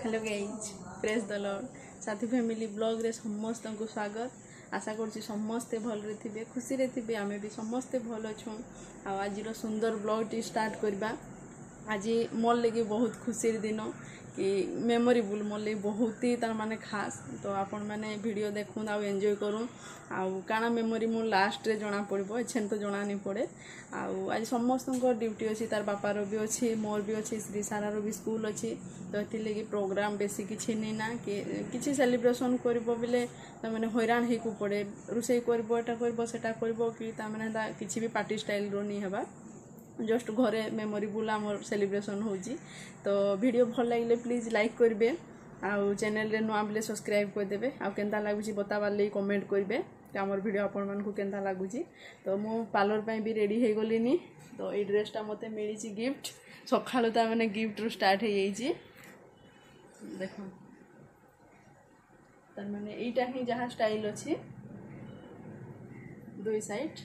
Hello guys प्रेस द लॉर्ड साथी फैमिली ब्लॉग रे समस्त को स्वागत। आशा करछि समस्ते भलरे थिबे खुशी रे थिबे आमे भी समस्ते भल अछुं। आज सुंदर ब्लॉग टी स्टार्ट करबा। आज मोर लगे बहुत खुशी दिन कि मेमोरेबल मोर लगे बहुत ही तार माने खास। तो आपण माने वीडियो देखुन आ एंजॉय करूँ काना मेमोरी मो लास्ट रे जना पड़ो एछन तो जना नहीं पड़े। आज समस्त ड्यूटी अच्छी तार बापार भी अच्छी मोर भी अच्छी श्री सारार भी स्कूल अच्छी। तो ये प्रोग्राम बेसी किसी नहीं ना कि सेलिब्रेशन कर बोले मैंने हैरान हो पड़े रोसे करटा कर किसी भी पार्टी स्टाइल रो नहीं है जस्ट घरे मेमोरेबल आमर सेलिब्रेशन होजी। तो वीडियो भल लगे प्लीज लाइक करेंगे आउ चैनल रे नुआ बेले सब्सक्राइब करदे आ केनता लगुच बताबार लगी कमेंट करेंगे आमर वीडियो आपण मानकु केनता लगुच। तो मु पार्लर पे भी रेडी हो गलिनी। तो ये ड्रेसटा मते मिली गिफ्ट सकाळु ता माने गिफ्ट रू स्टार्ट हो जाइए देख तार माने एटा ही जहाँ स्टाइल अच्छी दुई साइड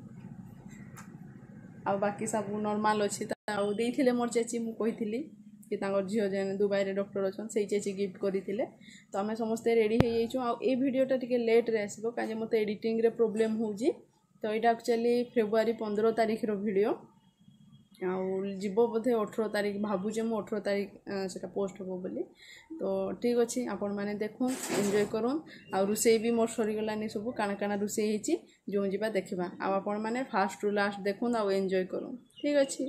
आ बाकी सब नॉर्मल अच्छी। देइथिले मोर चेची मु कहिथिली कि झील जेन दुबई रे डॉक्टर अच्छा से चेची गिफ्ट करते। तो आम समस्ते रेडी हो जाइछुं। आ ए वीडियोटा टिके लेट रे आसबो काजे मते एडिटिंग रे प्रॉब्लम होउजी। तो यहाँ एक्चुअली फेब्रुआरी 15 तारिख रो वीडियो जीव बोधे 18 तारिख भावुचे मु 18 तारिख से पोस्ट हम बोली। तो ठीक अच्छे आपण मैंने देखुन एंजॉय करूँ आ रोसे भी मोर सरीगलानी सब काना काना रोसे जो जा देखा आपण मैंने फास्ट रु लास्ट देखुन आ एंजॉय करूँ। ठीक अच्छे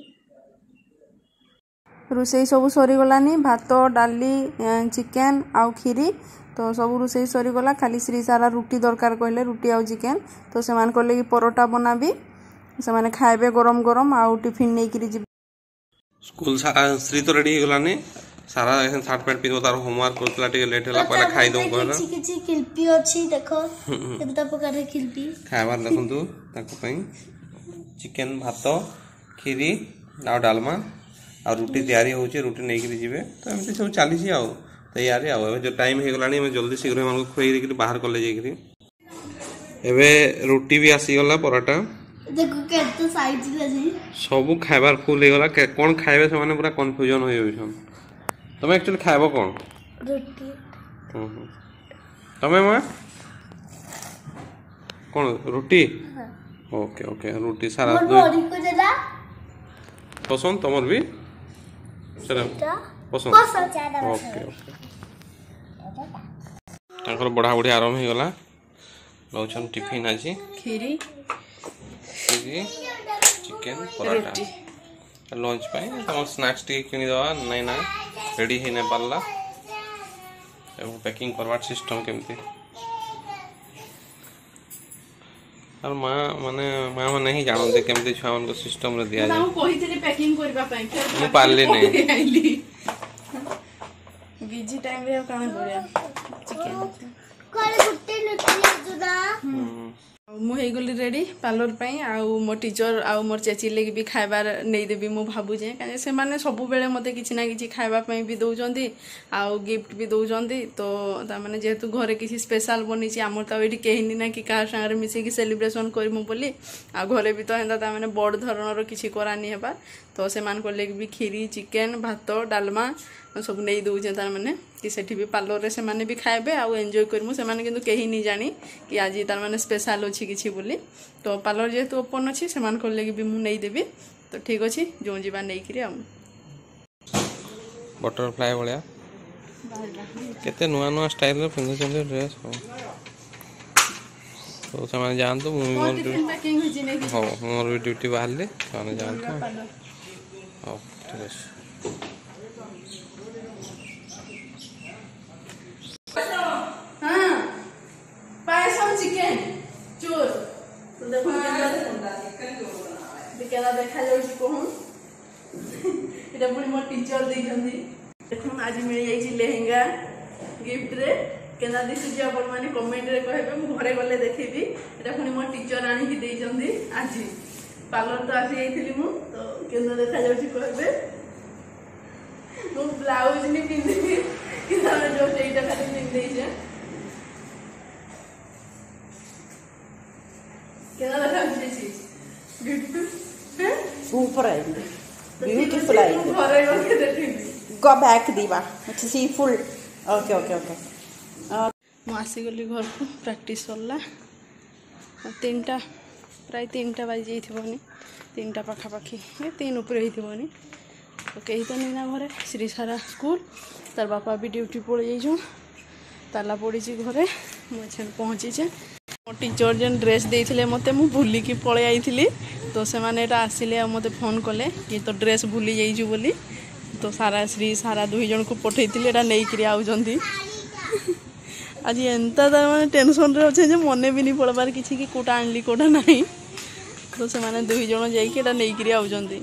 रोसे सब सरीगलानी भात डाली चिकेन आउ खीरी। तो सब रोसे सरीगला खाली श्री सारा रुटी दरकार कहले रुटी आउ चिकेन। तो से मान कहले कि परोटा बनाबी से माने खाइबे गरम गरम आउ टिफिन नहीं करी जी स्कूल श्री तो रेडी होगलानी सारा एखन शर्ट पैंट पिनो तार होमवर्क करतला टिके लेट होला पहले खाई दऊ कहला किछि किल्पी अछि देखो केबता प्रकार रे किल्पी खाइबार देखंतु ताको पई चिकेन भात खीरी आ डालमा आ रोटी तैयारी होची रोटी नहीं करी जीवे। तो एमती सब चाली छी आउ तैयारी आउ जो टाइम हे गलानी हम जल्दी शीघ्र मन को खोई रे बाहर कॉलेज जेकरी एबे रोटी भी आसी गला पराठा देखो केते साइज लजी सब खाइबार फुल हे गला कोन खाइबे से माने पूरा कंफ्यूजन हो जाउछन। तमे एक्चुअली खाइबो कोन रोटी तमे मां कोन रोटी ओके ओके रोटी सारा बॉडी को जला पसंद तमर भी चला पसंद ओके ओके ताकर बड़ा बड़ी आराम हो गला लौछन टिफिन आजी खीरी चिकेन पराठा लंच पाई तम स्नैक्स टी किनि दवा नहीं ना रेडी ही नहीं पारला पैकिंग करवार सिस्टम केमती और माँ माने ही जानते केमती छुआ मन को सिस्टम रे दिया जाय हम कहितली पैकिंग करबा पई मु पारले नहीं बिजी टाइम रे काना करिया चिकेन कोले गुट्टे लुटी जुदा मु हो गली रेडी पार्लर पाई आउ मो टीचर आउ मोर चेची लगी भी खाइबार नहीं देवी मु भावुचे कहीं से माने सब बेले मते किछि ना किछि खाइबा पई भी दउजंदी आउ गिफ्ट भी दउजंदी। तो ता माने जेहेतु घरे किछि स्पेशल बनी छि हमर त एठी केहिनी ना कि का संगे मिसे कि सेलिब्रेशन करमु बोली आ घरे भी तो हेंदा ता माने बड़ धरणर किछि करानी हेबा। तो से मान को लेक भी खीरी चिकेन भात डालमा सब नहीं दउजे तार माने कि सेठी भी पार्लर रे से माने भी खाइबे आ एंजॉय करमु से माने किंतु केही नहीं जानी कि आज तार माने स्पेशल अछि किछि बोली। तो पार्लर जेहेतु ओपन अछि से मान को लेक भी मु नहीं देबी। तो ठीक अछि जो जीवा नहीं करी हम बटरफ्लाई भलिया केते नुआ नुआ स्टाइल रे पिंधु चंदे ड्रेस हो तो समय जान तो मु पैकिंग होजी नहीं हो मोर भी ड्यूटी बाहर ले समय जान तो हो ठीक है चिकेन चोर तो देखो केना देखा जाउछि कोहन एटा पुनी मोर टीचर दे जंदी देखो आज मिल जाइछि लेहेंगा गिफ्ट रे केना दिसि जे आपण माने कमेंट रे कहबे मु घरे गले देखिबी एटा पुनी मोर टीचर आनी कि दे जंदी आज पार्लर तो आसी जाइथिली मु तो केना देखा जाउछि कहबे मु ब्लाउज नि पिंदी कि तारे जो एटा खाली पिन देइ जे केना देखा जाउछि ब्यूटीफुल हैं सुपर आई ब्यूटीफुल आई घरे गले देखिबी go back diva. See full. Okay, okay, okay. ମୁଁ ଆସିଗଲି ଘରକୁ ପ୍ରାକ୍ଟିସ୍ ସରିଲା 3ଟା ପ୍ରାୟ 3ଟା ବାଜି ଯାଇଥିବନି 3ଟା ପାଖାପାଖି 3 ଉପରେ ହେଇଥିବନି ତ କେହି ତ ନେଇ ନା ଘରେ ଶ୍ରୀ ସାରା ସ୍କୁଲ ତାର ବାପା ବି ଡ୍ୟୁଟି ପଳେଇ ଯାଇଛନ୍ ତାଲା ପଡ଼ିଛି ଘରେ ମୁଁ ଏଛେନ୍ ପହଞ୍ଚିଛେ ମୋ ଟିଚର ଯେନ୍ ଡ୍ରେସ୍ ଦେଇଥିଲେ ମୋତେ ମୁଁ ଭୁଲିକି ପଳେଇ ଯାଇଥିଲି ତ ସେମାନେ ଏଇଟା ଆସିଲେ ଆଉ ମୋତେ ଫୋନ୍ କଲେ କି ତୋ ଡ୍ରେସ୍ ଭୁଲି ଯାଇଛୁ ବୋଲି ତ ସାରା ଶ୍ରୀ ସାରା 2 ଜଣଙ୍କୁ ପଠେଇଥିଲି ଏଇଟା ନେଇକିରି ଆଉଛନ୍ତି आज एंता मैंने टेंशन रे अच्छे मन भी नहीं पड़बार किसी कि कोटा आनली कोटा नहीं तो से मैंने 2 जन जाइए नहीं आउଛନ୍ତି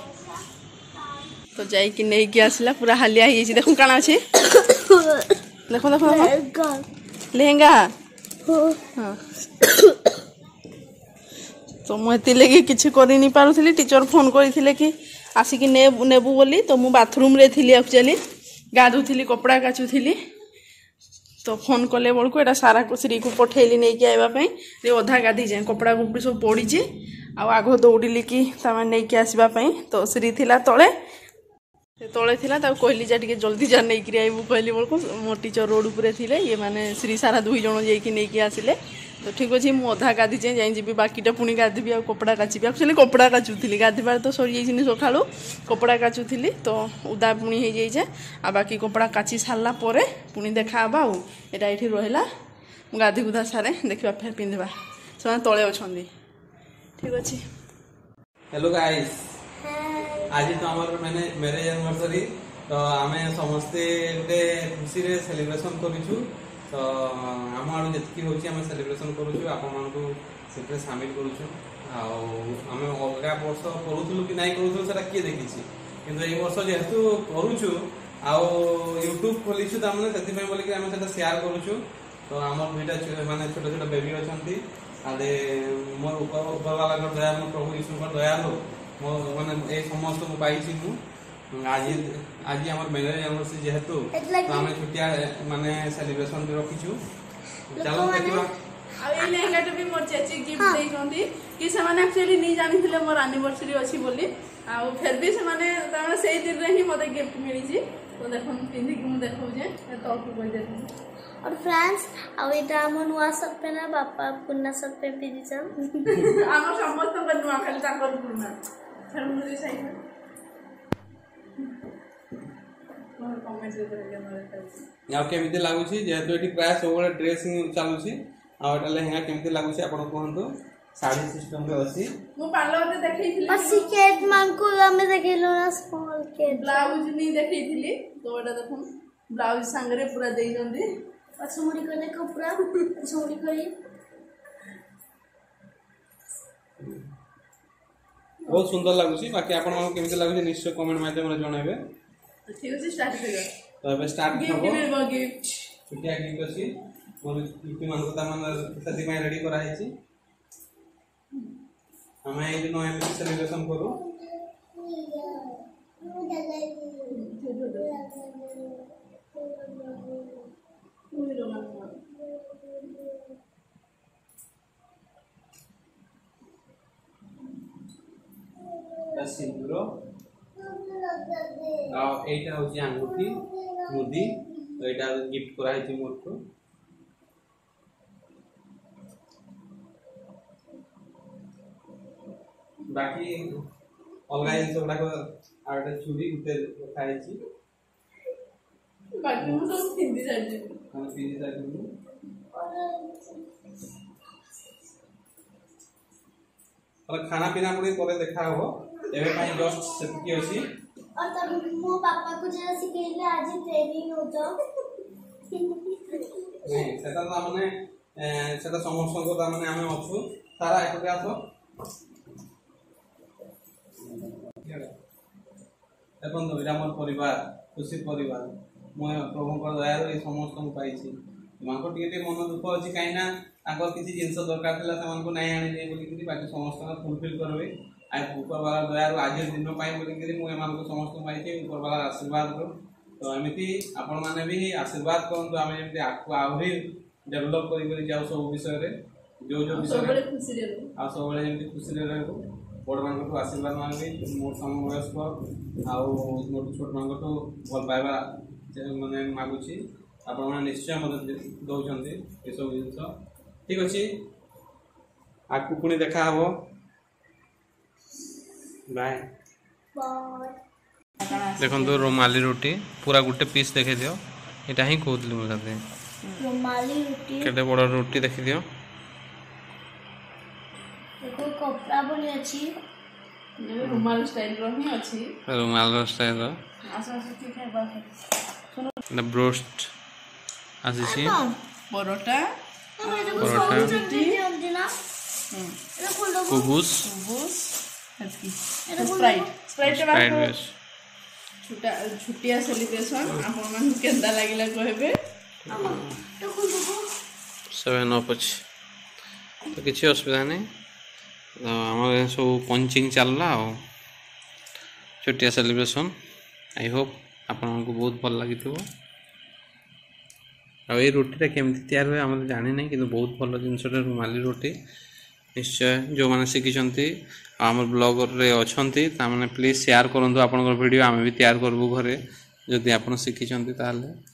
तो जाइए नहीं कि आसला पूरा हालिया ही देखो कण अच्छे देखो देखो लेहेंगा हाँ तो मुझे लगे किसी कर नहीं पारुली टीचर फोन करते कि आसिकी नेबू बोली तो मु बाथरूम रे थी एक्चुअली गाधुली कपड़ा काचुली तो फोन कले बड़को एटा सारा को श्री को पठेली नहीं कि आवाई अधा गाधी जाए कपड़ा कुपड़ी सब पड़ी आग दौड़िली कि नहीं कि आसवाई तो श्री थिला तले तले थिला कहली जा टे जल्दी जा नहीं कि आईबू कहली बड़को मो टीचर रोड उपरे थिले ये माने श्री सारा 2 जन जाइए नहीं कि आसिले तो ठीक अच्छे मुझे अधा गाधी जाए जाई जी बाकीटा पुणी गाधीबी आ कपड़ा काचिबी एक्चुअली कपड़ा काचुली गाधीबार तो सरी जाइए सका कपड़ा काचुली तो उदा पुणी हो जाए आ बाकी कपड़ा काची सारा पर पुणी देखा आटा ये रहा गाधी गुधा सारे देखा फिर पिंधा से तले अच्छा ठीक अच्छे हेलो गाइस आज तो आमर मैंने मैरिज एनिवर्सरी तो आमे समस्ते खुशी रे सेलिब्रेशन करूछु तो आम आड़ जी हूँ आम सेलिब्रेशन करूँ आपण से सामिल करूँ आम अलग वर्ष करूँ कि नहीं करूँ से किए देखी कि वर्ष जेहेतु करूँ यूट्यूब खोलीचु तमें से बोलिक आम सेयार करूँ तो आम 2टा माने छोट छोट बेबी अच्छा आदे मोर ऊपर वाला दया मो प्रभु यीशु दया मो माने ए समस्त को पाई आज आज आम मैरिज एनिवर्सरी जेहेतु तो आम छुटिया माने सेलिब्रेशन रखीचु चलो देखिबा आ लेहेंगाटा भी मोर चाची गिफ्ट देइछंती कि से माने एक्चुअली नहीं जानिथिले मोर एनिवर्सरी अछि बोली आ फिर भी से माने तामे सेही दिन रे ही मते गिफ्ट मिली छी तो देखन पिंधी कि मु देखौ जे तो को कोइ देखौ और फ्रेंड्स आ एटा हमर नुआ शर्ट पे ना बापा पुन्ना शर्ट पे पिदिछन हमर समस्त को नुआ खाली ताकर पुन्ना फिर मुझे सही केमी लगुच जेहेतु ये प्राय सब ड्रेस चलुची आटा लेहेंगा केमी लगुच आप कहतु साड़ी सिस्टम अच्छी मो पार्लर रे देखैथिली अस्सी केट मानकु हमें देखैलो ना स्मॉल केट ब्लाउज नहीं देखैथिली तो एटा देखो ब्लाउज संगरे पूरा देई जंदी असुमुड़ी को देखो पूरा असुमुड़ी करी बहुत सुंदर लगुच बाकी आपण केमी लगुच निश्चय कमेंट माध्यम जनइबे ठीक अछि स्टार्ट करियो तो अब स्टार्ट गिफ्ट मिलबो गिफ्ट छुटिया गिफ्ट अछि मोर गिफ्ट मान को तमन सदी में रेडी करा है छी हमें एक दिन एम सेलिब्रेशन करू सिंदूर এইটা হচ্ছে আঙ্গুঠি মুদি তো এটা গিফট করা হয়েছে মোরকো বাকি অলগা জিনিস গুড়াক আর একটা চুড়ি গুতে রখা হয়েছে बाकी मु सब हिंदी जानि हम पिजी जाइलु और खाना पीना पुरी करे देखा हो एबे पाई जस्ट सेटकी अछि और तब मो पापा को जरा सिखेले आज ट्रेनिंग होतो नहीं सेटा तो माने सेटा समस्त को माने हमें अछु सारा एकटे आसो देखो तो इरा मोर परिवार खुशी परिवार मो प्रभु को दया रे समस्त को पाइछि मानको टिके मन दुख अछि काइना ताको किसी जिंस दरकार थिला त मानको नै आनि नै बोली कि बाकी समस्त को फुलफिल करबे आ ऊपर वाला दया रो आज दिन पाई बोली कि मो मानको समस्त पाइछि ऊपर वाला आशीर्वाद रो तो एमिति आपण माने भी आशीर्वाद करन आमे जेमति आकु आहुरी डेवलप करी करी जाऊ सब विषय रे जो जो विषय सब बड़े खुशी रे आ सब बड़े जेमति खुशी रे रहबो बड़ मानक आशीर्वाद मांगे मोर समवयस्क आउ मोर छोट मानक भल पाइबा मैंने मागुची आपण मैंने निश्चय मत दौरान ये सब जिन ठीक अच्छे आगू पुणी देखा हम बाय देखो रुमाली रोटी पूरा गोटे पीस देखी दियो यहाँ ही कहती मुझे रुमाली रोटी केटे बड़ रोटी देखी दियो देखो कपड़ा बनी अच्छी रुमाल स्टाइल रो ही अछि रुमाल स्टाइल आसा ठीक है बात ब्रोस्ट आसी परोटा परोटा कुबूस स्प्राइट के बाद छुट्टिया सेलिब्रेशन आपण मन केंदा लागिला कहबे 7 अच्छे तो किसी असुविधा नहीं तो आम सब पंचिंग चलला छुट्टिया सेलिब्रेशन आई होप आपन को बहुत भल लगी ये रोटीटा केमती तैयार हुए आम जानी ना कि बहुत भल जिनसा रुमाली रोटी निश्चय जो मैंने शिखी आम ब्लॉगर रे अच्छा मैंने प्लीज शेयर करूँ आपण वीडियो आम भी तैयार करूँ घरे जदि आप शिखी ताले